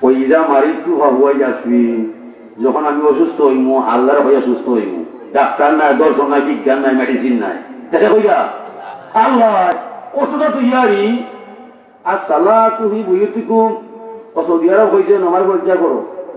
ওই ইজা মারি তু হওয়াই আসবি, যখন আমি অসুস্থ হইমু আল্লাহর হইয়া সুস্থ হইমু, ডাক্তার নাই, দর্শন নাই, বিজ্ঞান নাই, মেডিসিন নাই, দেখে কইয়া আল্লাহ অতটা তো ইয়ারি। আর সালা তুমি বুঝেছিকুম সৌদি আরব হয়েছে নামার পরিচয় করো,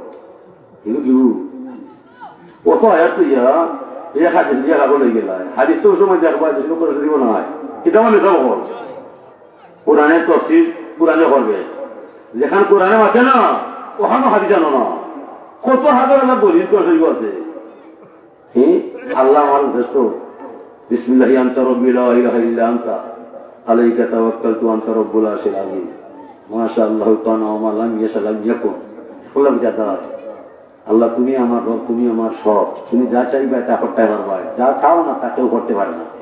অত আয়াত তো ইয়া এক হাদিস দিয়া কাগজ হয়ে গেল, হাদিস তো সময় দেখবা করে দিব না হয়, এটা মানে সব হল কোরআনের তফসির কোরআনে করবে, যেখানে কোরআনে আছে না ওখানে হাদিস আনো না, কত হাজার হাজার দলিল আছে। আল্লাহ আমার যথেষ্ট, বিসমিল্লাহি আনতা রাব্বি লা ইলাহা ইল্লা আনতা আলাইকা তাওয়াক্কালতু আনতা রাব্বুল আরশিল আযীম মাশাআল্লাহু কানা ওয়া মা লাম ইয়াশা লাম ইয়াকুন। বললাম দাদা আল্লাহ তুমি আমার রব, তুমি আমার সব, তুমি যা চাইবে তা করতে পারবা, যা চাও না তা কেউ করতে পারে না।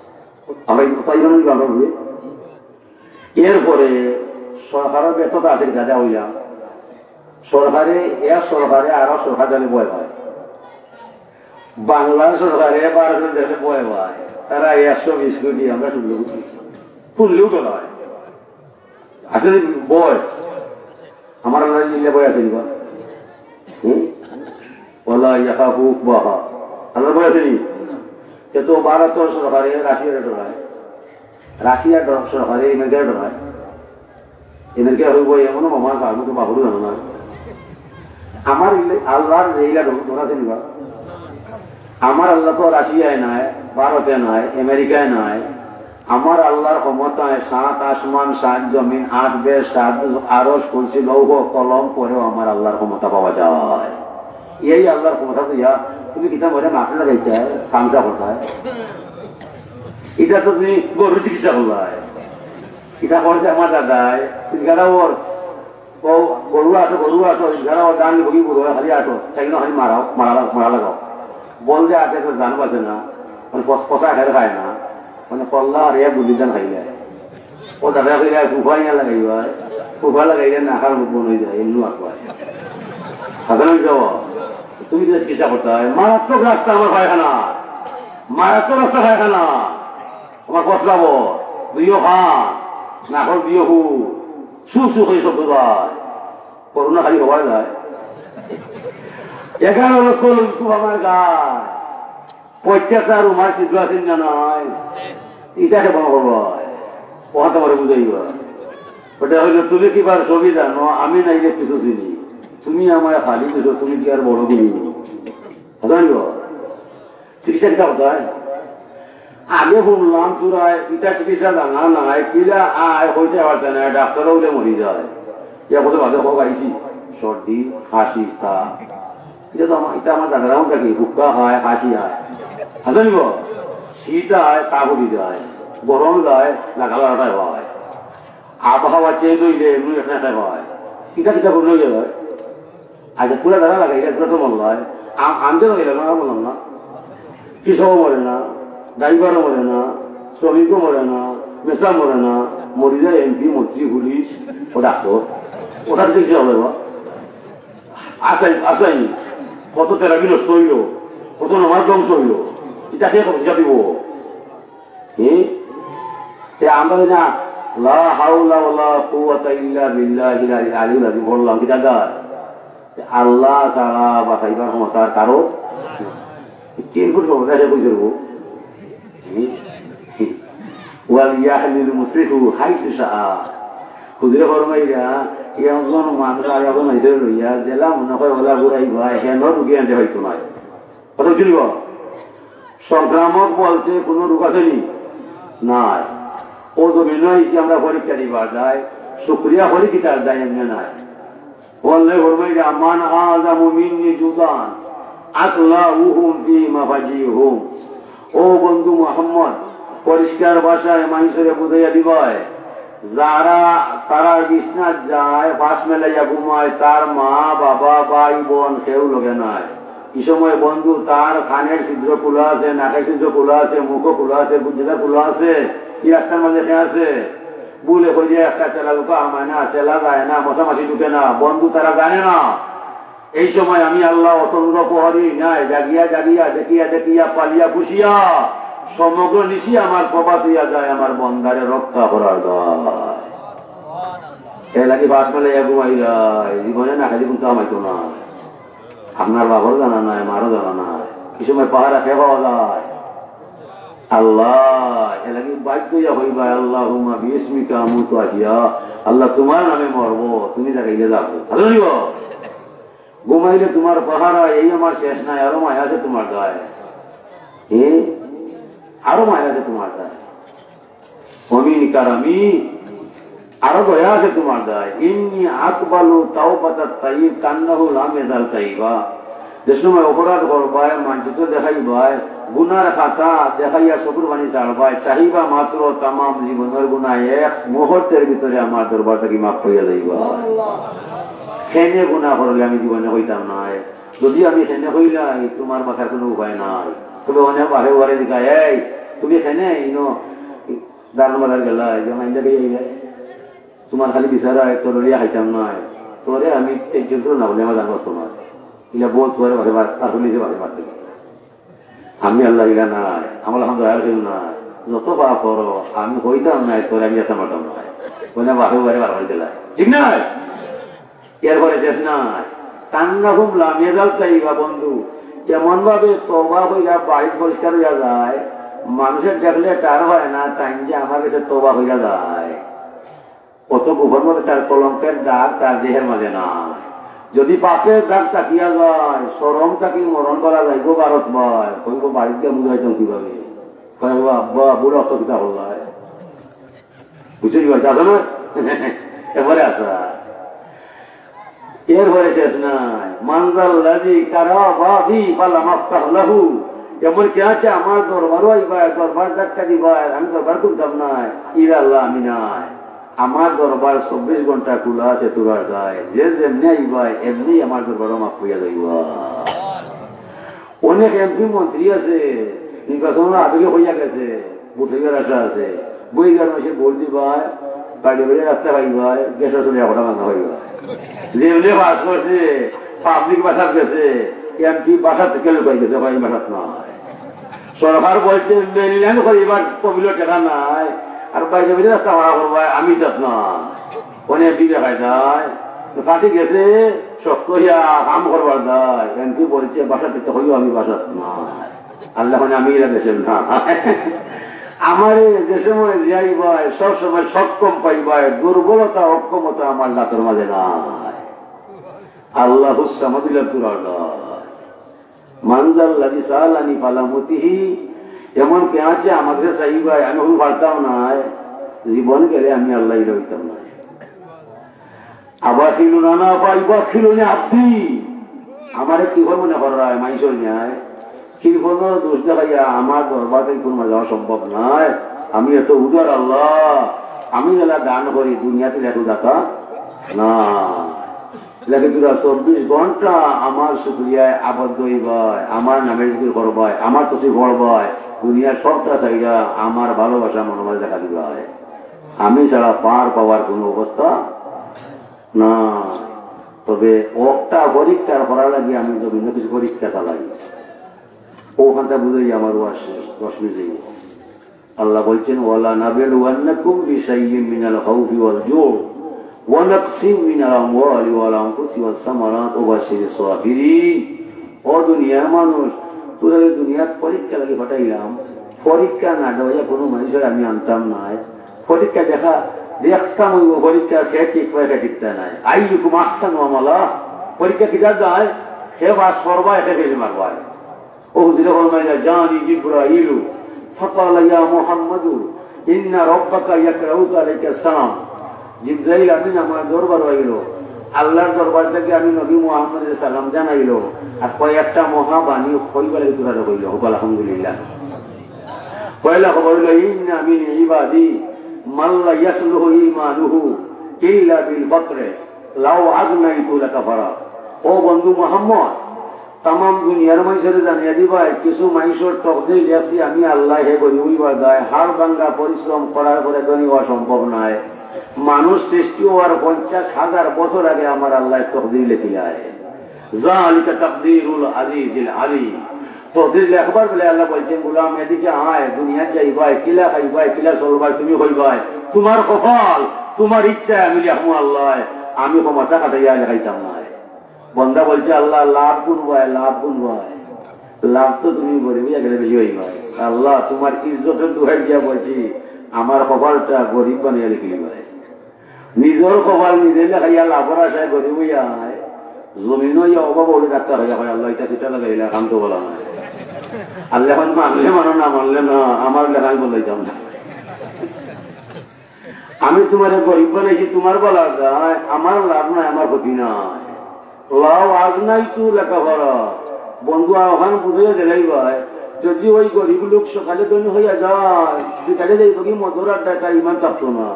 এরপরে সরকারের ব্যর্থতা আছে, দাদা হইলাম সরকারে সরকারে আরো সরকার জানে ভয় পায়, বাংলার সরকারে 12 জানে ভয় পায়, তারা 120 কোটি আমরা শুনলেও তো নয় আসলে বয় আমার নিলে বই আছে আল্লাহ বই আছে নি, তো ভারত সরকারে রাশিয়ার ডরায়, রাশিয়ার সরকারে আমেরিকার ডরায়, আমেরিকা হইব এমনও আমার আমি তো বাহুরও জানো না। আমার আল্লাহর এইলা ডরা আছে নিবা, আমার আল্লাহ তো রাশিয়ায় নাই, ভারতে নাই, আমেরিকায় নাই, আমার আল্লাহর ক্ষমতায় 7 আসমান 7 জমিন 8 বেশ 7 আরশ কুরসি লৌহ কলম পরেও আমার আল্লাহর ক্ষমতা পাওয়া যায়। এই আল্লাহর ক্ষমতা তো ইয়া তুমি কিতা বলে মাঠে লাগাইতে কামটা করতে, এটা তো তুমি গরুর চিকিৎসা করলাই, এটা করছে আমার দাদাই, তুমি গাড়া ওর ও গরু আটো গাড়া ওর ডান বগি গরু খালি আটো সেগুলো খালি মারা লাগাও, বল যে আছে তো জানো আছে না, মানে পচা খেয়ে খায় না, মানে পল্লা আর ইয়া বুদ্ধিদান খাইলে ও দাদা কইলে ফুফাই না লাগাইব, ফুফা লাগাইলে নাকার বন হয়ে যায়, এমনি আসবায় হাজার যাব। তুমি তো চিকিৎসা করতে হয়, মারাত্মক রাস্তা আমার পায়খানা, মারাত্মক রাস্তা পায়খানা আমার পচলাব, দুইও খান নাকর দুইও হু শু হয়ে সব বোঝায়, করোনা খালি হওয়া যায়। 11 লক্ষ লোক আমার গায়, প্রত্যেকটা রুমার চিত্র আছেন না নয়, ইটাকে বড় করব ওখানে পরে বুঝাইব, ওটা হইল তুমি কিবার ছবি জানো, আমি নাইলে কিছু চিনি, তুমি আমার খালি কিছু, তুমি কি আর বড় করি জানিব চিকিৎসা কিতা কোথায় আগে শুনলাম চূড়ায় ইটা চিকিৎসা জানা নাই, কিলা আয় হইতে পারছে না, ডাক্তারও উঠে মরি যায়, ইয়া বছর ভালো হোক আইসি সর্দি হাসি তা, এটা তো এটা আমার দাদারাও থাকি, হুক্কা হয় হাসি হয় জানিব, শীত হয় তা করি যায়, গরম যায় নাগালাটাই হয়, আবহাওয়া চেঞ্জ হইলে এমনি একটা হয়, কিতা কিতা করে লইলে হয়। আচ্ছা পুরা দাদা লাগে, এটা পুরা তো মনে হয় আনতে লাগিল না, বললাম না কৃষকও মরে না, ড্রাইভারও মরে না, শ্রমিকও মরে না, মেসা মরে না, মরি যায় এমপি মন্ত্রী পুলিশ ও ডাক্তার, ওটা দেখছি হবে আসাই কত তেরা বিনষ্ট হইল, কত নমাজ ধ্বংস হইল, এটা কে কথা দিব আমরা না লা হাওলা ওয়ালা কুওয়াতা ইল্লা বিল্লাহিল আলিয়্যিল আযীম বললাম কি দাদা, আল্লাহ ছাড়া বাঁচাইবার ক্ষমতা কারো 3 ফুট ক্ষমতা বুঝে দেবো। ওয়াল ইয়াহলিল মুসরিফু হাইসু শাআ, হুজুরে ফরমাইয়া একজন মানুষ আর একজন হইতে লইয়া জেলা মনে হয় ওলা ঘুরাই ভাই হেন রুগী আনতে হইতো নয়, কথা বুঝলিব। সংক্রামক বলতে কোন রোগ আছে নি নাই, ও জমিন হয়েছি আমরা পরীক্ষা দিবার যায়, শুক্রিয়া করি কি তার যায় এমনি নাই। বললে ফরমাইয়া মান আযামু মিন্নি জুদান আকলাউহুম ফি মাফাজিহুম, ও বন্ধু মুহাম্মদ পরিষ্কার ভাষায় মানুষের বুঝাইয়া দিবায়, যারা তারা বিছনাত যায় পাশ মেলাইয়া ঘুমায়, তার মা বাবা ভাই বোন কেউ লোকে নাই, এই সময় বন্ধু তার খানের ছিদ্র খোলা আছে, নাকের ছিদ্র খোলা আছে, মুখও খোলা আছে, বুঝা খোলা আছে, কি রাস্তার মাঝে আছে বলে কই যে একটা তেলা লুকা আমায় না, সেলা যায় না, মশামাছি ঢুকে না, বন্ধু তারা জানে না। এই সময় আমি আল্লাহ অতন্দ্র প্রহরী নাই, জাগিয়া জাগিয়া দেখিয়া দেখিয়া পালিয়া খুশিয়া সমগ্র নিশি আমার প্রভাত হইয়া যায় আমার বন্ধারে রক্ষা করার দয়। এ লাগি বাস মেলে ঘুমাইলা জীবনে না খালি কিন্তু আমাইতো না আপনার বাবারও জানা নাই মারও জানা নাই কি সময় পাহাড়া খেয়ে পাওয়া যায় আল্লাহ এ লাগি বাধ্য হইবা আল্লাহুম্মা বিসমিকা আমুতু আহিয়া আল্লাহ তোমার নামে মরবো তুমি দেখাইলে যাবো ভালো নিব ঘুমাইলে তোমার পাহারা এই আমার শেষ নাই আরো মায়া আছে তোমার গায়ে আরো মায়া আছে তোমার গায়ে অমিন কারামি আরো দয়া আছে তোমার গায়ে ইন্নি আকবালু তাওবাতাত তাইয়িব কান্নাহু লা মেজাল তাইবা যে সময় অপরাধ করবায় মানচিত্র দেখাইবায় গুনার খাতা দেখাইয়া চকুর বাণী চাড়বায় চাহিবা মাত্র তামাম জীবনের গুণা এক মুহূর্তের ভিতরে আমার দরবার থেকে মাফ হইয়া যাইবা হেনে গুণা করলে আমি জীবনে হইতাম নাই যদি আমি হেনে হইলাই তোমার বাসার কোনো উপায় নাই তবে অনেক বারে বারে দেখা এই তুমি হেনে দারুণ বাজার গেলা যেমন তোমার খালি বিচারা তোরিয়া খাইতাম নাই তোরে আমি না বলে আমার জানো তোমার ইলা বোধ করে ভাবে আসলে যে ভাবে মারতে আমি আল্লাহ ইলা নাই আমার আলহামদুলিল্লাহ নাই যত পাপ করো আমি হইতাম নাই তোরে আমি যেতে মারতাম নাই বলে বাহে বারে বার হয়ে গেলা ঠিক নাই এরপরে শেষ নাই কান্না খুব লামিয়ে যাও চাইবা বন্ধু এমন ভাবে তোবা হইয়া বাড়ি পরিষ্কার হইয়া যায় মানুষের দেখলে তার হয় না তাই যে আমার কাছে তোবা হইয়া যায় কত গোপন ভাবে তার কলঙ্কের দাগ তার দেহের মাঝে নাই যদি পাপের দাগ তাকিয়া যায় সরম তাকে মরণ করা যাইব ভারত ভয় কইব বাড়িতে বুঝাইতাম কিভাবে আব্বা বুড়ো অতকিতা হল বুঝে দিবার আসো না এবারে আসা এরপরে শেষ নাই মানজাল লাজি কারা বাবি পালা মাফতাহ লাহু এমন কি আছে আমার দরবারও আইবায় দরবার ডাক্কা দিবায় আমি দরবার করতাম নাই ইরা আল্লাহ আমি নাই আমার দরবার 24 ঘন্টা খোলা আছে তোর গায়ে যে যেমনি আইবায় এমনি আমার দরবারও মাফ হইয়া যাইবা অনেক এমপি মন্ত্রী আছে নির্বাচন আবেগে হইয়া গেছে ভোট হইবার আশা আছে বই গান মাসে ভোট দিবায় বাড়ি বাড়ি রাস্তা পাইবায় গ্যাসের চলে একটা ভাঙা হইবা যেমনি বাস করছে পাবলিক বাসাত গেছে এমপি বাসা থেকে লুকাই গেছে ভাই বাসাত নয় সরকার বলছে মেনল্যান্ড করিবার কবিল টাকা নাই আর বাইরে বাইরে রাস্তা ভাড়া করবো আমি তাত নয় অনেক এমপি দেখায় যায় কাটি গেছে শক্ত হইয়া কাম করবার দায় এমপি বলছে বাসা থেকে হইও আমি বাসাত নয় আল্লাহ আমি এরা দেশের না আমার দেশে মনে যাই ভাই সবসময় সক্ষম পাইবাই দুর্বলতা অক্ষমতা আমার দাঁতের মাঝে নাই আল্লাহ মানজাল্লাযী সালানি ফালামতিহি এমন কে আছে আমাকে চাইবাই আমি এখন পারতাম নাই জীবন গেলে আমি আল্লাহ হইতাম না আবার খিলুনা না পাইবা খিলুনি আপনি আমারে কি করে মনে করা হয় মাইসর ন্যায় কিরপন দোষ দেখাইয়া আমার দরবারে কোনো যাওয়া সম্ভব নয় আমি এত উদার আল্লাহ আমি যারা দান করি দুনিয়াতে এত দাতা না লাগে তোরা 24 ঘন্টা আমার শুক্রিয়ায় আবদ্ধ হইবায় আমার নামে জিকির করবায় আমার তসি করবায় দুনিয়ার সবটা চাইরা আমার ভালোবাসা মনোমাজ দেখা দিবায় আমি ছাড়া পার পাওয়ার কোন অবস্থা না তবে একটা পরীক্ষার করা লাগে আমি তো ভিন্ন কিছু পরীক্ষা চালাই ওখানটা বুঝেই আমার রশ্মি যাই আল্লাহ বলছেন ওয়ালা নাবলুওয়ান্নাকুম বিশাইইন মিনাল খাউফি ওয়াল জু' ওয়া নাকসিম মিনাল আমওয়ালি ওয়াল আনফুসি ওয়াস সামারাত ওয়া বাশশিরিস সাবিরিন ও দুনিয়ার মানুষ তোরা দুনিয়ার পরীক্ষা লাগে পাঠাইলাম পরীক্ষা না দেওয়া কোনো মানুষের আমি আনতাম নাই পরীক্ষা দেখতাম ওই পরীক্ষা খেয়ে ঠিক পরীক্ষা ঠিকটা নাই আইয়ুকুম আহসানু আমালা পরীক্ষা কিটা যায় সে বাস করবা একে ফেলে মারবা أهدر فرمائنا جاني جبرائيل فقال يا محمد إن ربك يقرأك عليك السلام জিবরাইল আমিন আমার দরবার হইল আল্লাহর দরবার থেকে আমি নবী মুহাম্মদের সালাম জানাইল আর কয়েকটা মহাবাণী কইবারে তোরা হইল আলহামদুলিল্লাহ পয়লা খবর হইল ইন্না মিন ইবাদি মান লা ইয়াসলুহু ঈমানুহু ইল্লা বিল বকরে লাউ আগনাইতু লাকাফারা ও বন্ধু মুহাম্মদ तमाम दुनियार মানুষের জানিয়ে দিবাই কিছু মানুষের তকদির লেখছি আমি আল্লাহ হে বলি উইবা দেয় হাড় ভাঙ্গা পরিশ্রম করার পরে ধনী হওয়া সম্ভব নয় মানুষ সৃষ্টি হওয়ার 50,000 বছর আগে আমার আল্লাহ তকদির লিখিলায় জালিকা তাকদীরুল আজিজিল আলী তোদের লেখবার বলে আল্লাহ বলছেন গোলাম এদিকে আয়, দুনিয়া চাইবাই, কিলা খাইবাই, কিলা চলবাই, তুমি হইবাই, তোমার কপাল, তোমার ইচ্ছা, আমি লেখবো আল্লাহ, আমি ক্ষমতা কাটাইয়া লেখাইতাম না। বন্দা বলছে আল্লাহ লাভ গুনবাই, লাভ গুনবাই, লাভ তো তুমি গরিব গেলে বেশি হইবাই। আল্লাহ তোমার ইজ্জতের দুহাই দিয়া বলছি আমার কপালটা গরিব বানিয়ে লিখলি ভাই। নিজের কপাল নিজে লেখাইয়া লাভর আশায় গরিব হইয়া জমিন হইয়া অভাব হলে ডাক্তার হইয়া হয় আল্লাহ এটা কিটা লাগাইলা কাম তো বলা নাই। আল্লাহ এখন মানলে মানো না মানলে না, আমার লেখাই বলাইতাম না। আমি তোমার গরিব বানাইছি তোমার বলার গায়, আমার লাভ নাই, আমার ক্ষতি নাই। লাভ আগ নাই তু লেখাপড়া বন্ধু ওখানে বুঝে দিলাই ভাই। যদি ওই গরিব লোক সকালে তৈরি হইয়া যায়, বিকালে যাই তোকে মধুর আড্ডাটা ইমান থাকতো না,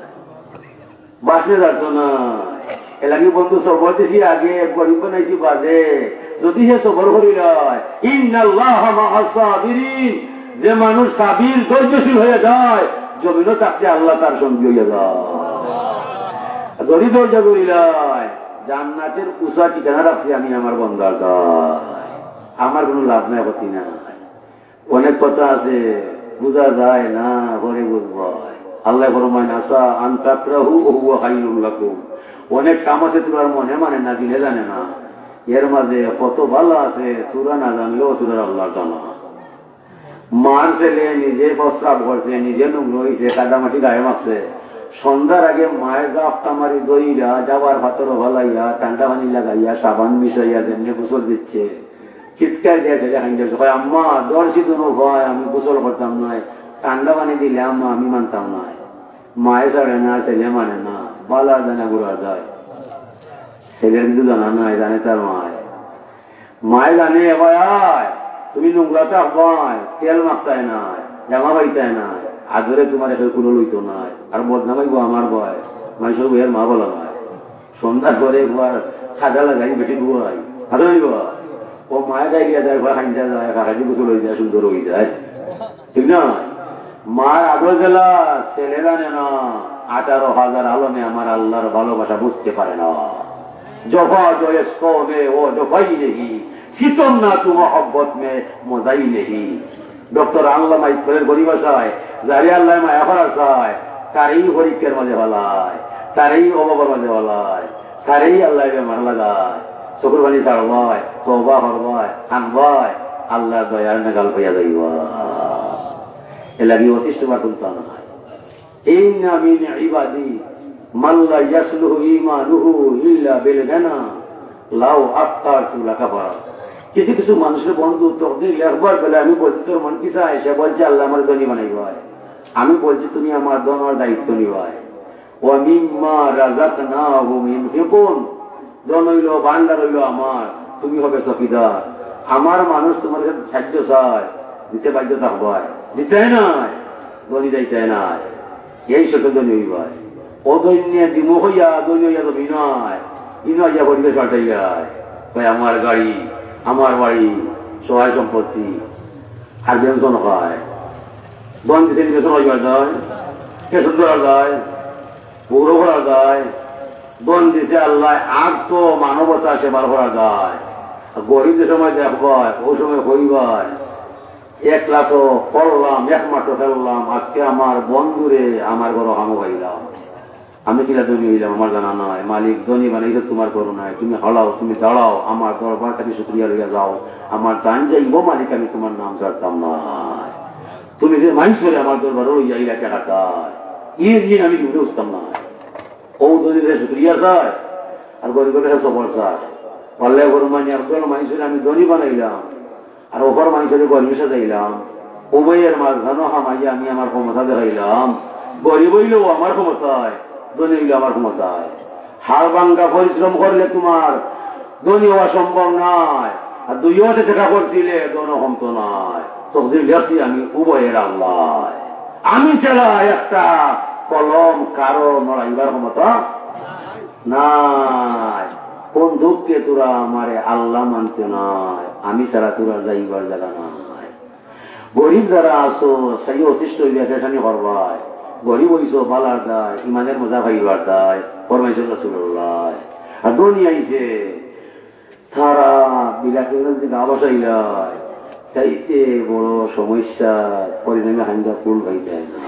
বাসনে যাতো না। এলাকি বন্ধু সবর দিছি আগে, গরিব বানাইছি বাদে। যদি সে সবর করি রয়, ইন্নাল্লাহ মা'আস সাবিরিন, যে মানুষ সাবির ধৈর্যশীল হয়ে যায় জমিনও থাকতে আল্লাহ তার সঙ্গী হইয়া যায়। যদি ধৈর্য করি রয় জান্নাতের উষা ঠিকানা রাখছি আমি আমার বন্দার গায়, আমার কোনো লাভ নাই, ক্ষতি নাই। অনেক কথা আছে বুঝা যায় না, ঘরে বুঝব। আল্লাহ ফরমান আসা আন তাকরাহু ওয়া হুয়া খায়রুল লাকুম, অনেক কাম আছে তোর মনে মানে না, দিলে জানে না। এর মাঝে কত ভালো আছে তোরা না জানলেও তোরা আল্লাহ জানা। মার ছেলে নিজে প্রস্রাব করছে, নিজে নোংরা হয়েছে, কাদামাটি গায়ে মারছে, সন্ধ্যার আগে মায়ের গাফটা মারি দইরা যাবার ভাতর ভালাইয়া ঠান্ডা পানি লাগাইয়া সাবান মিশাইয়া যেমনি গোসল দিচ্ছে, চিৎকার দিয়েছে দেখাই আম্মা দর্শি দুনো ভয়, আমি গোসল করতাম নয়, ঠান্ডা পানি দিলে আম্মা আমি মানতাম না। মায়ে ছাড়ে না, ছেলে মানে না, বালা জানা গুড়া যায়। ছেলের কিন্তু জানা নাই, জানে তার মায়। মায়ে জানে ভাই তুমি নোংরাটা হবাই, তেল মাখতায় নাই, জামা পাইতায় নাই, আদরে তোমার এখানে কোনো লইতো নাই। আর বদনামাইব আমার ভয়, মানুষের বইয়ের মা বলা নয়। সন্ধ্যা করে খাদা লাগাই বেটি গুয়াই হাতে নিব, ও মায়ের গায়ে গিয়ে যায়, খাইতে যায়, কাকাজি গোসল হয়ে যায়, সুন্দর হয়ে যায়, ঠিক না? মার আদর গেলা ছেলে জানে না, 18,000 আলমে আমার আল্লাহর ভালোবাসা বুঝতে পারে না। জফা জয়েস মে ও জফাই নেহি, সিতম না তু মহব্বত মে মজাই নেহি। ডক্টর আল্লামা ইকবালের পরিভাষায় যারে আল্লাহ মায়া করা চায় তারই পরীক্ষার মাঝে ভালায়, তারই অভাবের মাঝে ভালায়, তারই আল্লাহ বেমার লাগায়। চকুর পানি ছাড়বায়, তওবা করবায়, কানবায়, আল্লাহ দয়ার নাগাল হইয়া যাইব। এলাকি অতিষ্ঠ বাকুন চানায় ইন্না মিন ইবাদি মান লা ইয়াসলুহু ঈমানুহু ইল্লা বিল গানা লাউ আফতারতু লাকাফারা। কিছু কিছু মানুষের বন্ধু তকদির লেখবার বেলা আমি বলছি তোর মন কি চায়, সে বলছে আল্লাহ আমার ধনী বানাইবাই, আমি বলছি তুমি আমার ধনের দায়িত্ব নিবাই। ওয়া মিম্মা রাযাকনাহুম ইনফিকুন, ধন হইল ভান্ডার হইল আমার, তুমি হবে চকিদার। আমার মানুষ তোমার সাহায্য চায়, দিতে বাধ্য থাকবাই, দিতে নাই, ধনী যাইতে নাই, এই সাথে ধনী হইবাই। অদৈন্য দিমুখ হইয়া ধনী হইয়া তো বিনয় ইনয়া পরিবেশ পাল্টাই যায়। ভাই আমার গাড়ি, আমার বাড়ি, সহায় সম্পত্তি, আর বেঞ্চন হয়, বন দিছে নিবেশন হইবার যায়, কেশন ধরা যায়, পৌর করা যায়, বন দিছে আল্লাহ আগ তো মানবতা সেবার করা যায়। গরিব যে সময় দেখবায় ও সময় হইবার এক লাখও করলাম, এক মাত্র ফেললাম, আজকে আমার বন্ধুরে আমার ঘর হামো হইলাম, আমি কিনা ধনী হইলাম আমার জানা নয়। মালিক ধনী বানাইছে তোমার করো নাই, তুমি হলাও, তুমি দাঁড়াও, আমার দরবারটাকে শুক্রিয়া লইয়া যাও, আমার দান যাইব মালিক, আমি তোমার নাম ছাড়তাম না। তুমি যে মাইন্স করে আমার দরবার লইয়া ইয়া টাকাটায় ইয়ে আমি কিন্তু বুঝতাম না। ও ধনীদের শুক্রিয়া চায় আর গরিবের সবর চায়। পাল্লে গরু মানি একজন মানুষের আমি ধনী বানাইলাম আর ওপর মানুষের গরিব সাজাইলাম, উভয়ের মাঝখানো হামাইয়া আমি আমার ক্ষমতা দেখাইলাম। গরিব হইলেও আমার ক্ষমতায়, ধনী হইলে আমার ক্ষমতায়। হাড় ভাঙ্গা পরিশ্রম করলে তোমার ধনী হওয়া সম্ভব নয়, আর দুই হাতে টাকা করছিলে ধন ক্ষমত নয়। তকদির গেছি আমি উভয়ের আল্লাহ, আমি ছাড়া একটা কলম কারো নড়াইবার ক্ষমতা নাই। কোন দুঃখে তোরা আমারে আল্লাহ মানতে নয়, আমি ছাড়া তোরা যাইবার জায়গা নাই। গরিব যারা আসো সেই অতিষ্ঠ ব্যাখ্যানি করবায়, গরিব হইছো বালার দায়, ইমানের মজা পাইবার দায়, ফরমাইছেন রাসূলুল্লাহ। আর ধনী আইছে তারা বিলাকের দিকে আবাসাইলায়, চাইতে বড় সমস্যা পরিণামে হাঙ্গা ফুল হয়ে যায় না।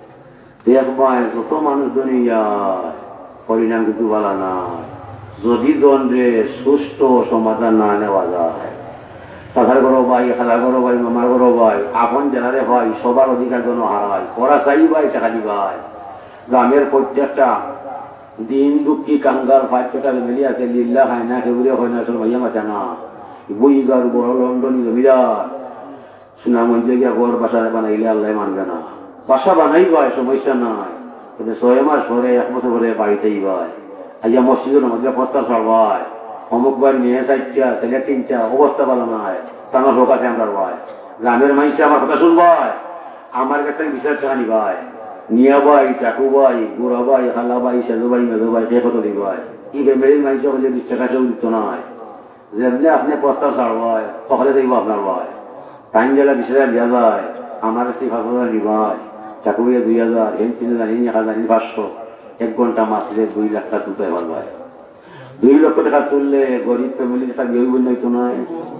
দেখবায় যত মানুষ দুনিয়ায় পরিণাম কিন্তু ভালো না যদি দণ্ডে সুষ্ঠু সমাধান না নেওয়া যায়। সাধার করো ভাই, খালা করো ভাই, মামার করো ভাই, আপন জেলারে ভাই, সবার অধিকার জন্য হারায় করা চাই ভাই, টাকা দিবাই। গ্রামের প্রত্যেকটা দিন দুঃখী কাঙ্গাল ফাইটা মিলি আছে লিল্লা খায় না, কেবলে হয় না, আসলে ভাইয়া মাথা না বইগার বড় লন্ডনী জমিদার সুনামঞ্জে গিয়া ঘর বাসা বানাইলে আল্লাহ মানবে না। বাসা বানাই ভাই, সমস্যা নাই, তবে 6 মাস পরে 1 বছর পরে বাড়িতেই ভাই। আইয়া মসজিদের মধ্যে প্রস্তাব সরবাই, অমুক ভাই মেয়ে 4টা ছেলে 3টা, অবস্থা ভালো নাই, তার লোক আছে আমার ভাই। গ্রামের মানুষে আমার কথা শুনবাই, আমার কাছে বিচার চাহানি ভাই, নিয়া ভাই, চাকু ভাই, বুড়া ভাই, খালা ভাই, সেজো ভাই, মেজো ভাই, কে কত দিব ভাই। এই ফ্যামিলির মানুষ হলে 20 টাকা কেউ দিত নাই। যেমনি আপনি প্রস্তাব ছাড়বাই সকলে দেখব আপনার ভাই। টাইম গেলে 20,000 দিয়া যায়, আমার কাছে 5,000 দিবাই, চাকু ভাইয়া 2,000, হেন 3,000, 1,000, 500, 1 ঘন্টা মাসে 2 লাখ টাকা তুলতে হয় ভাই। 2 লক্ষ টাকা তুললে গরিব ফ্যামিলি একটা বিয়ে হইব নয়তো নয়,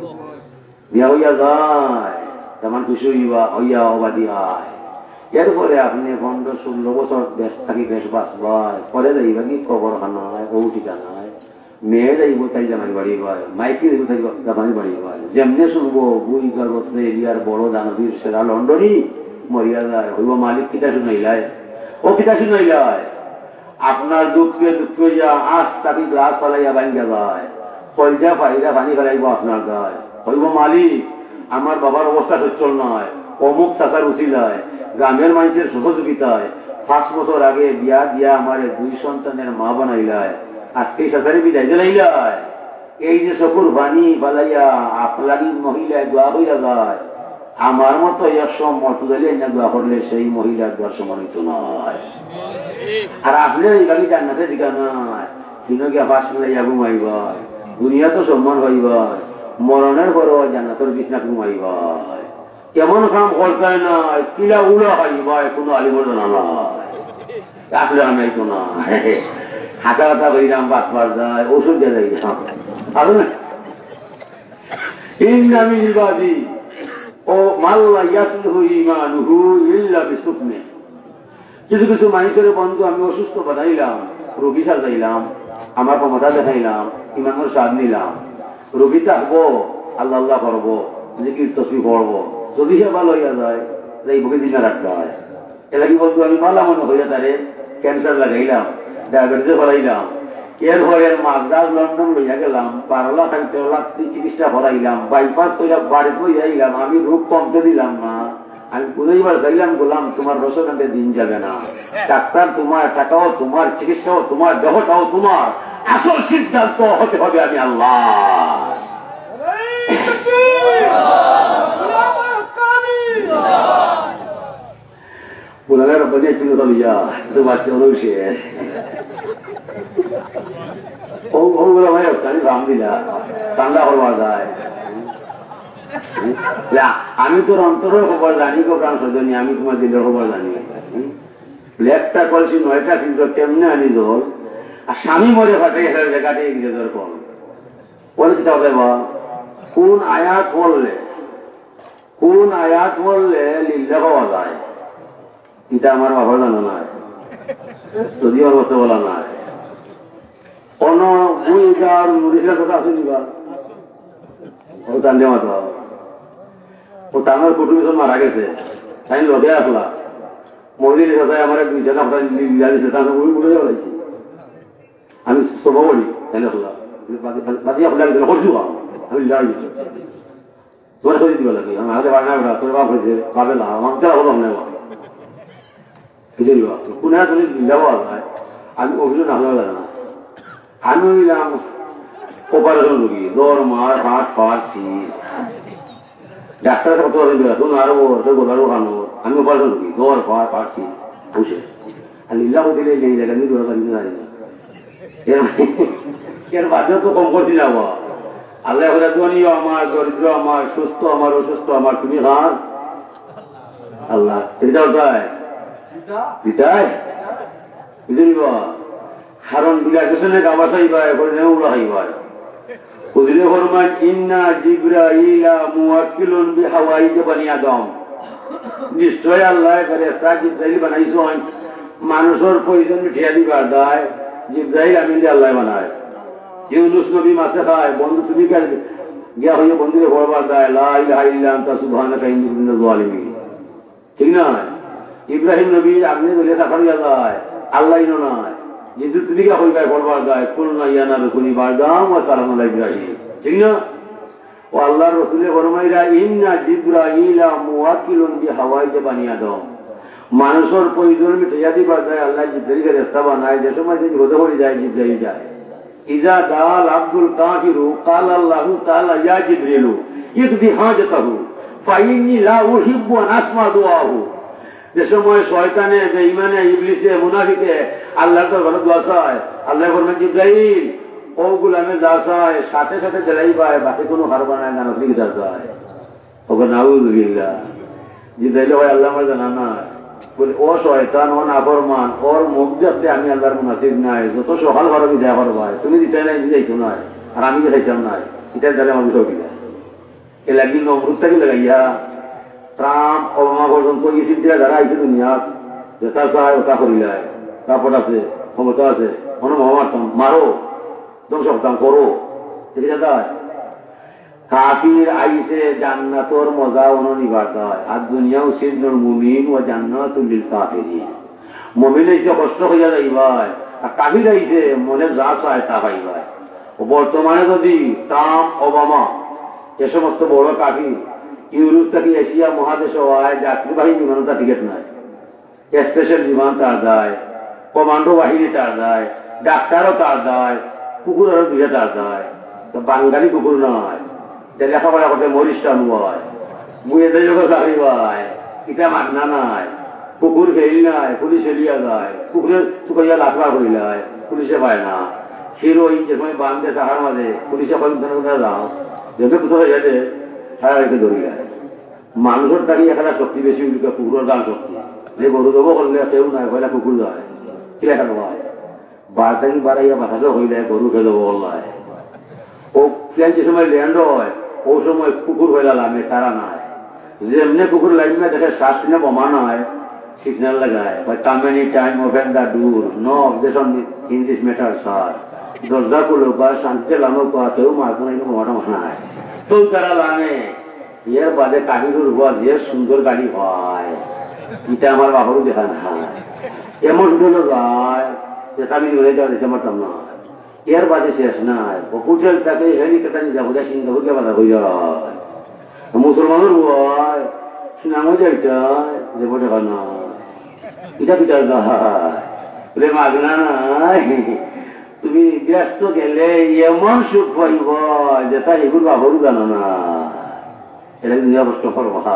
বিয়া হইয়া যায়, তেমন খুশি হইয়া অবাদি হয়। এরপরে আপনি 15-16 বছর বেশ থাকি বেশ বাঁচবাই, পরে যাইবা কি কবর খানায়, ও ঠিকানায়, মেয়ে যাইব চাই জামাই বাড়ি ভাই, মাইকি যাইব চাই জামাই বাড়ি ভাই। যেমনে শুনবো বুই গর্ভত এরিয়ার বড় দানবীর সেরা লন্ডনী মরিয়া যায়, হইব মালিক কিতা শুনাইলায়, ও কিতা শুনাইলায়। আপনার দুঃখে দুঃখে যা আজ তাকে গ্লাস ফালাইয়া ভাঙ্গা যায়, কলজা ফাইরা পানি ফেলাইব আপনার গায়ে, হইব মালিক আমার বাবার অবস্থা সচ্ছল নয়, অমুক চাচার উচিলায় গ্রামের মানুষের সহযোগিতায় 5 বছর আগে বিয়া দিয়া আমার 2 সন্তানের মা বানাইলায়, আজকে চাচারে বিদায় দিলাইলায়। এই যে চকুর বাণী ফালাইয়া আপনারই মহিলায় দোয়া হইয়া যায়, আমার মতো 100 মতো দিলে না দোয়া করলে সেই মহিলার দোয়ার সমানিত নয়। আর আপনি এইভাবে জান্নাতে দিকা নয়, কিনো গিয়া ফাঁস মিলাইয়া ঘুমাইবাই, দুনিয়া তো সম্মান হইবাই, মরণের পর জান্নাতের বিছনা ঘুমাইবাই। কেমন কাম করতে নাই, কিলা উড়া খাইবাই, কোনো আলিমর জানা নাই, আসলে আমি তো না হাতা হাতা হইলাম, বাঁচবার যায়, ওষুধ দিয়ে যাইলাম। ইন্নামি ইবাদি ও মাল্লা ইয়াসলুহু ঈমানুহু ইল্লা বিসুকনে। কিছু কিছু মানুষের বন্ধু আমি অসুস্থ বানাইলাম, রোগী সাজাইলাম, আমার ক্ষমতা দেখাইলাম, ইমানের স্বাদ নিলাম, রোগী থাকবো, আল্লাহ আল্লাহ করবো, জিকির তসবিহ পড়বো, যদি সে ভালো হইয়া যায় এই বুকে দিনে রাখতে হয়। এটা কি বন্ধু আমি পারলাম মনে হইয়া তারে ক্যান্সার লাগাইলাম, ডায়াবেটিসে করাইলাম, এরপরে মাদ্রাজ লন্ডন লইয়া গেলাম, 12 লাখ 13 লাখ চিকিৎসা করাইলাম, বাইপাস কইরা বাড়ি লইয়া আইলাম, আমি রোগ কমতে দিলাম না। আমি বুঝাইবার চাইলাম, বললাম তোমার রসকান্তে দিন যাবে না, ডাক্তার তোমার, টাকাও তোমার, চিকিৎসাও তোমার, দেহটাও তোমার, আসল সিদ্ধান্ত হতে হবে আমি আল্লাহ। পুরানের বাজে ছিল তলিয়া তো বাচ্চা হলো শেষ। ওগুলো ভাই আমি ভাম দিলা ঠান্ডা করবার যায়। আমি তোর অন্তরের খবর জানি গো প্রাণ সজনী, আমি তোমার দিলের খবর জানি। লেখটা কলছি 9টা কিন্তু কেমনে আনি জল, আর স্বামী মরে ফাটে গেছে জায়গাতে ইংরেজের কল বলে দিতে হবে। বা কোন আয়াত বললে লিল্লা পাওয়া যায়, এটা আমার বাবা জানা নাই, যদিও অবস্থা বলা নাই। কোন বুইগার মুড়ির কথা আছে নিবা ও টান্ডে মাথা, ও টানার কুটুমি সব মারা গেছে, তাই লগে আসলা মন্দিরের সাথে আমার 2 জায়গা লিল্লা দিছে, তাহলে ওই মুড়ে যাওয়াইছি আমি সব বলি, তাই আসলা বাজি আপনার করছু আমি লিল্লা তোমার করে দিবা লাগে, আমি হাতে বাড়না বেড়া তোর বাপ হয়েছে পাবে না, আমার চারা হলো না কিছু দিবা কোন তুমি লিল্লা পাওয়া যায়। আমি অভিযোগ না হলেও লাগে না, আমি হইলাম অপারেশন রোগী, জ্বর মার হাট পারছি, ডাক্তারের কত তুমি আরো গোলারও খানো, আমি অপারেশন রোগী, জ্বর পারছি বসে, আর লিল্লা দিলে নেই জায়গা আমি দৌড়া জানি না, এর বাদেও তো কম করছি না। আল্লাহ ধনী আমার, দরিদ্র আমার, সুস্থ আমার, অসুস্থ আমার, তুমি হার আল্লাহ এটা ওটাই দিতাই বুঝলি বা। কারণ বিলাসনে গাবা খাইবাই করে উড়া খাইবাই, হুজুরে ফরমান ইন্না জিবরাইলা মুওয়াক্কিলুন বিহাওয়াইজ বনি আদম, নিশ্চয় আল্লাহ ফেরেশতা জিবরাইল বানাইছেন মানুষের প্রয়োজন মিটিয়ে দিবার দায়। জিবরাইল আমিন দিয়ে আল্লাহ বানায়। ইউনুস নবী মাছে খায়, বন্ধু তুমি গিয়া হইয়া বন্ধুকে পড়বার দায় লা ইলাহা ইল্লা আনতা সুবহানাকা ইন্নী কুনতু মিনাজ জালিমিন, ঠিক না? ইব্রাহিম নবী আগুনে জ্বলিয়ে সাফার গিয়া যায়, আল্লাহ ইনো নয়, যেহেতু তুমি গিয়া হইবাই পড়বার দায় কুলনা ইয়া নারু কুনি বারদাম ওয়া সালামু আলা ইব্রাহিম, ঠিক না? ও আল্লাহর রাসূলে ফরমাইরা ইন্না জিবরাইলা মুওয়াক্কিলুন বিহাওয়াইজ বানি আদম, মানুষের প্রয়োজন মিটাইয়া দিবার দায় আল্লাহ জিবরাইলকে রাস্তা বানায়। যে সময় যদি হতে পড়ে যায় জিবরাইল যায়। ইজা দাল আব্দুল কাফিরু কাল আল্লাহু তাআলা ইয়া জিবরিলু ইকদি হাজাতাহু ফাইন্নী লা উহিব্বু আন আসমা দুআহু। যে সময় শয়তানে বেঈমানে ইবলিসে মুনাফিকে আল্লাহর দরবারে দোয়া চায়, আল্লাহ ফরমান জিবরাইল ও গোলামে যা চায় সাথে সাথে দিলাই পায়, বাকি কোনো হারবা নাই, না নফলি কিতাব চায়। ওকে নাউযুবিল্লাহ। জিবরাইল হয় আল্লাহ আমার জানা না, বলে ও শয়তান ও নাফরমান, ওর মুখ দেখতে আমি আল্লাহর মুনাসিব নাই, যত সকাল ভালো বিদায় করবাই তুমি দিতে নাই দিতেইতো নাই, আর আমি দিতাইতাম নাই, এটার দ্বারা আমার বিষয় কিনা এ লাগি নমরুদটাকে লাগাইয়া ট্রাম্প ওবামা পর্যন্ত ইসিলসিলা যারা আইছে দুনিয়াত যেটা চায় ওটা করিলায়, তারপর আছে ক্ষমতা আছে মনে মহামারতাম মারো ধ্বংস করতাম করো, ঠিক আছে? কাফির আইসে জান্নাতর মজা অনুনিবার দেয়, আর দুনিয়াও সিজনুল মুমিন ও জান্নাতুল লিল কাফিরিন। মুমিন আইসে কষ্ট হইয়া যাইবাই, আর কাফির আইসে মনে যা চায় তা পাইবাই। বর্তমানে যদি ট্রাম্প ওবামা এ সমস্ত বড় কাফির ইউরোপ থেকে এশিয়া মহাদেশে হয়, যাত্রীবাহী বিমানও তার টিকিট নাই, স্পেশাল বিমান তার দেয়, কমান্ডো বাহিনী তার দেয়, ডাক্তারও তার দেয়, কুকুরেরও দুইটা তার দেয়, বাঙালি কুকুর নয়, লেখাপড়া করতে মরিষ্ঠান হয়, বুয়েদের যখন চাকরি হয়, এটা মাগনা নাই, কুকুর ফেল নাই, পুলিশ এলিয়া যায়, কুকুরের টুকাইয়া লাফা করিলায়, পুলিশে পায় না। হিরোই যে সময় বান্ধে চাকার মাঝে পুলিশে কোথায় যাও, যেটা কোথাও যেতে সারা রেখে ধরিলায়। মানুষের দাঁড়িয়ে একটা শক্তি বেশি কুকুরের গান শক্তি, যে গরু দেবো করলে কেউ নাই, হইলে কুকুর যায়, কি লেখা হয় বারটাকি বাড়াইয়া বাতাসে হইলে গরু খেয়ে দেবো বললায়। ও প্লেন যে সময় ল্যান্ড হয় ও সময় কুকুর হইলা লামে তারা নাই, যেমনি কুকুর লাইন দেখে শ্বাস কিনে বোমা নয় সিগন্যাল লাগায়, কামেনি time open the door no objection in this matter sir, দরজা খুলো বা শান্তিতে লামো কেউ মারতো না, বোমাটা মানায় তো তারা লামে। এর বাদে কাহিরুর হওয়া যে সুন্দর গাড়ি হয় এটা আমার বাবারও দেখা না, এমন হলো যায় যেটা আমি উড়ে যাওয়া দিতে পারতাম না। এর বাদে শেষ নাই, হোটেল তাকে হেলিকপ্টার নিয়ে যাবো সিঙ্গাপুরকে বাধা হয়ে যায়। মুসলমানের হয় সুনামও যাইটায় যে বটে না এটা পিটার বলে মাগনা নাই, তুমি ব্যস্ত গেলে এমন সুখ পাইব যেটা এগুলো বাবরও জানো না, এটা দুনিয়া কষ্ট করবা।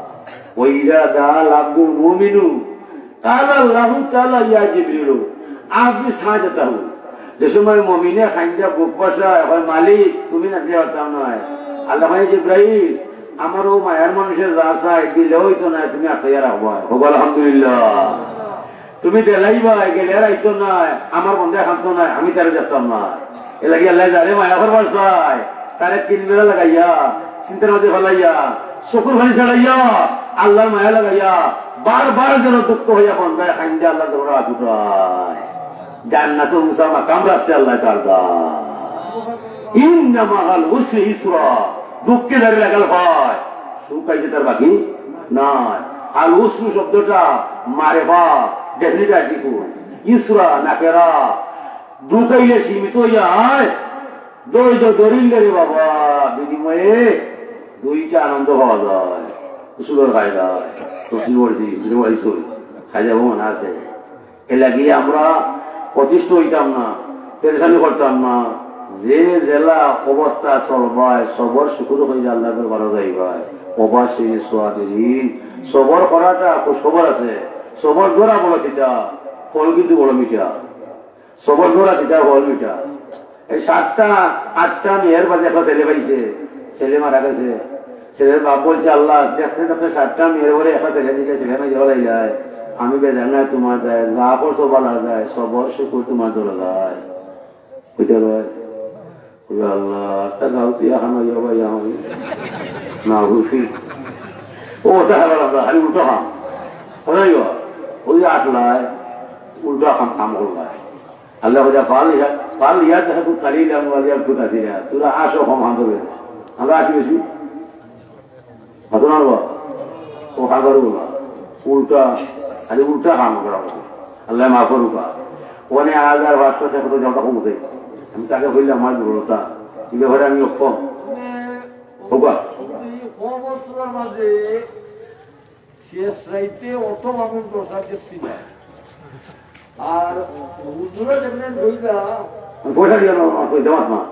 ওই দাল আব্দুল মুমিনু কাল আল্লাহু তাআলা ইয়া জিবরিল আপনি সাহায্যতা হন। যে সময় মমিনে খাইন্দা বুক বসা হয় মালিক তুমি না দিয়ে হতাম নয়, আল্লাহ ভাই জিবরাইল আমারও মায়ার মানুষের যা চাই দিলেও তো নাই, তুমি আটকাইয়া রাখবা হব আলহামদুলিল্লাহ, তুমি দেলাইবা গেলে রাইতো নয়, আমার বন্ধে খামতো নয়, আমি তারা যেতাম না। এ লাগি আল্লাহ যারে মায়া করবার চাই তারে 3 বেলা লাগাইয়া চিন্তার মধ্যে ফেলাইয়া চকুর ভাই ছাড়াইয়া আল্লাহর মায়া লাগাইয়া বারবার যেন দুঃখ হইয়া বন্ধায় খাইন্দা আল্লাহ তোমরা আচুটায় জান্নাত মুসামা কামরাছে আল্লাহ তাআলা। ইন্নামাল উসরি ইসরা, দুঃখে ধরে লাগাল হয় সুখ আইছে তার বাকি নাই। আল উসরু শব্দটা মারেফা ডেফিনিট আর্টিকেল, ইসরা নাকেরা, দুঃখ আইলে সীমিত হইয়া ধৈর্য ধরিলে রে বাবা বিনিময়ে দুইটা আনন্দ পাওয়া যায়, উসুলের খাই যায় তসিল বলছি খাই যাবো মনে আছে। এ লাগিয়ে আমরা প্রতিষ্ঠ হইতাম না, পেরেশানি করতাম না, যে জেলা অবস্থা চলবায় সবর শুকুর হয়ে আল্লাহ ভালো যাইবায় অবাসী সোয়াদিন সবর করাটা সবর আছে, সবর ধরা বড় চিটা ফল কিন্তু বড় মিঠা, সবর ধরা চিটা ফল মিঠা। এই 7টা 8টা মেয়ের বাজে একটা ছেলে পাইছে, ছেলে মারা গেছে, ছেলের বাপ বলছে আল্লাহ দেখতে দেখতে 7টা মেয়ের বলে একটা ছেলে দিকে ছেলে মেয়ে জড়াই যায়, আমি বেজান নাই তোমার যায় যা পর সবার যায় সবর শুকুর তোমার জড়া যায় বুঝতে পারে। আল্লাহ টাকা হচ্ছে এখন ভাই আমার না বুঝছি ও দেখা গেল আমরা খালি উল্টো খাম ওই আসলায় উল্টো খাম কাম করলায় আল্লাহ পাল ইয়া দেখা খুব কালিলাম খুব আসি না তোরা আসো কম হাম করবে আমরা আসি বেশি হতো না ও হাগার উল্টা খালি উল্টা কাম করা আল্লাহ মা করুকা ওখানে আগার বাসটা সে কত জলটা কমছে আমি তাকে বললাম আমার দুর্বলতা এই ব্যাপারে আমি কম হোকা মাঝে শেষ রাইতে অত মানুষ দশা দেখছি না আর হুজুরে দেখলেন ধইলা পয়সা দিয়ে দেওয়া না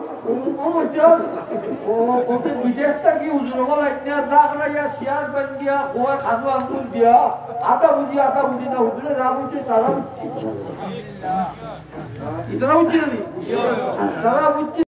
বিদেশ থাকি হুজুর শেয়ার বান দিয়া খোয়া খাজু আঙ্গুল দিয়া আটা বুঝি না হুজুরে না বুঝছে সারা বুঝছি ইতারা বুঝছি না সারা বুঝছি